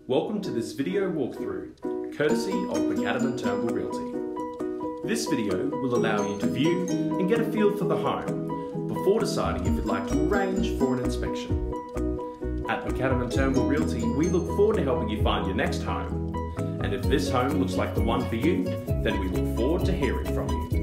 Welcome to this video walkthrough, courtesy of McAdam and Turnbull Realty. This video will allow you to view and get a feel for the home before deciding if you'd like to arrange for an inspection. At McAdam and Turnbull Realty, we look forward to helping you find your next home. And if this home looks like the one for you, then we look forward to hearing from you.